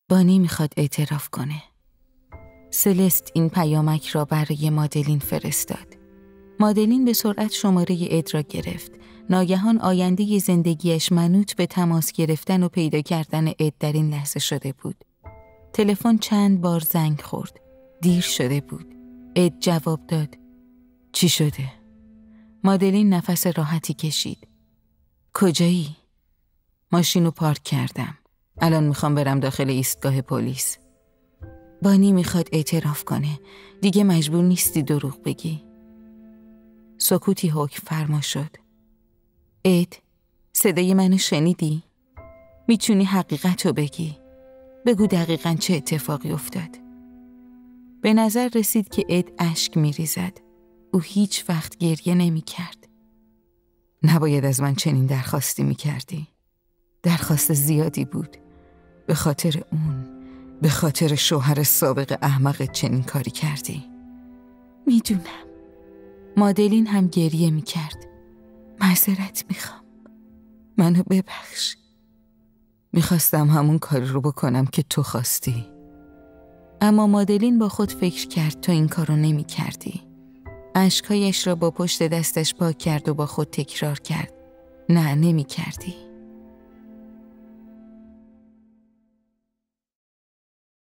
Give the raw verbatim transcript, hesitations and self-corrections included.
بانی میخواد اعتراف کنه. سلست این پیامک را برای مادلین فرستاد. مادلین به سرعت شماره اد را گرفت. ناگهان آینده زندگیش منوط به تماس گرفتن و پیدا کردن اد در این لحظه شده بود. تلفن چند بار زنگ خورد. دیر شده بود. اد جواب داد. چی شده؟ مادلین نفس راحتی کشید. کجایی؟ ماشینو پارک کردم. الان میخوام برم داخل ایستگاه پلیس. بانی میخواد اعتراف کنه. دیگه مجبور نیستی دروغ بگی. سکوتی حکم فرما شد. اد، صدای منو شنیدی؟ میتونی حقیقتو بگی. بگو دقیقاً چه اتفاقی افتاد. به نظر رسید که اد اشک میریزد. او هیچ وقت گریه نمی کرد. نباید از من چنین درخواستی می کردی. درخواست زیادی بود. به خاطر اون، به خاطر شوهر سابق احمقت چنین کاری کردی. میدونم. مادلین هم گریه می کرد. معذرت میخوام. منو ببخش. میخواستم همون کاری رو بکنم که تو خواستی. اما مادلین با خود فکر کرد تو این کارو نمی کردی. اشکهایش را با پشت دستش پاک کرد و با خود تکرار کرد. نه نمی کردی.